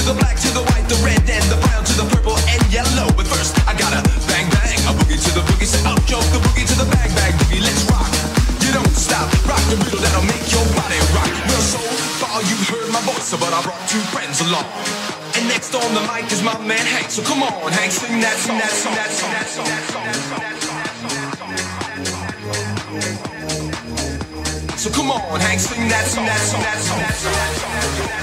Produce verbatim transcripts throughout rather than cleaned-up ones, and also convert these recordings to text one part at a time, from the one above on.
the black, to the white, the red, and the brown, to the purple and yellow. But first, I gotta bang bang, a boogie to the boogie, say up, joke the boogie to the bang bang boogie. Let's rock. You don't stop, rock the rhythm that'll make your body rock. Well, so far you've heard my voice, but I brought two friends along. And next on the mic is my man Hank. So come on, Hank, sing that song, that song, that song, that song, that song, that song, that song. So come on, Hank, sing that song, that song, that song, that song, that song, that song.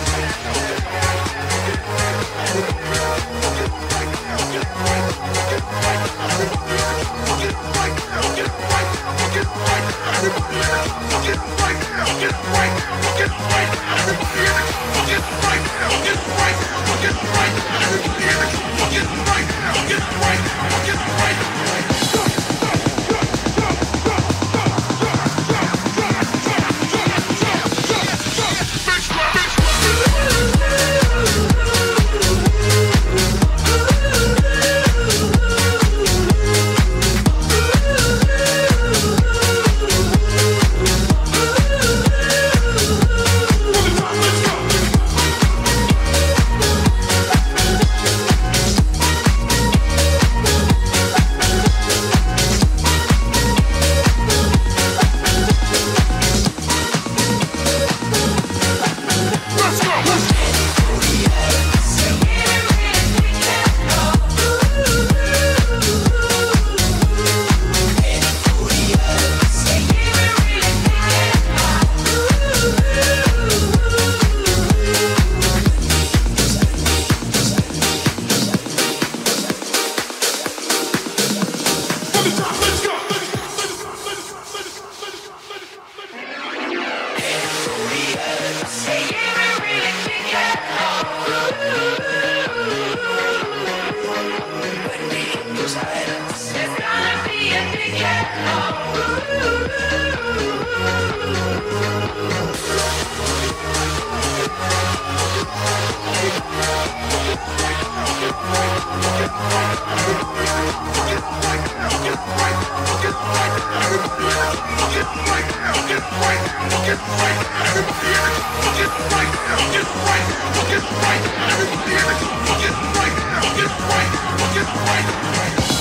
Right, right, right, right, right, right, right, right, right, right, right, right, right, right, right, right, right, right, right, right,